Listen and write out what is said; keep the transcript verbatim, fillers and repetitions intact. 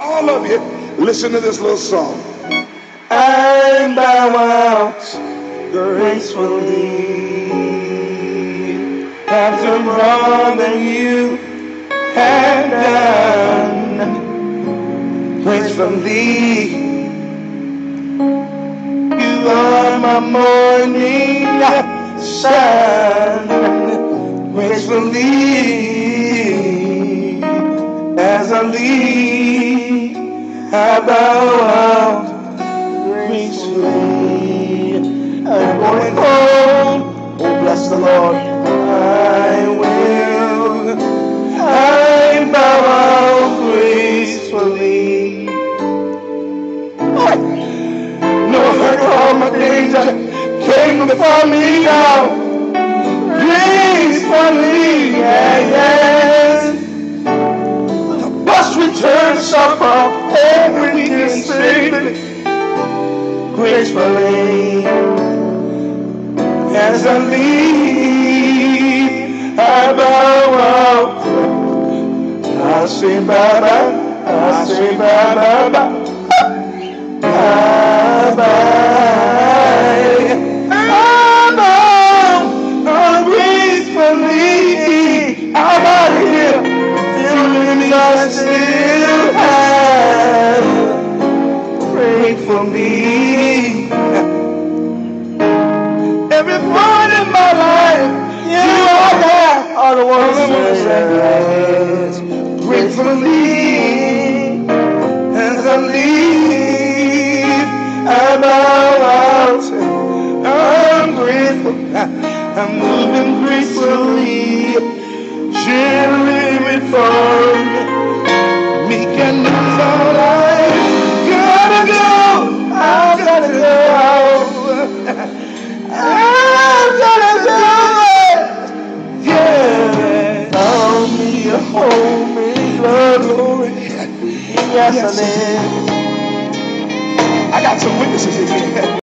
All of you, listen to this little song. I bow out gracefully after wrong that you had done. Gracefully, you are my morning sun. Gracefully, as I leave, I bow out gracefully. I'm going home. Oh, bless the Lord. I will. I bow out gracefully. No hurt all my days that came before me now. Gracefully, yeah, yes. The bus returns suffer every weekend safely. Gracefully, as I leave, I bow out. I say bye bye. I say bye bye bye. Bye bye. I bow out gracefully. I'm out of here. Feeling I still have. Pray for me. Every point in my life, you are there. All the ones that says, gratefully, as I leave, I bow out. I'm grateful. I'm moving gracefully, gently reformed. Meek and lose all I gotta go. I've gotta go. I'm gonna do it, yeah. Found me a home in glory. Yes, I did. I got some witnesses in here.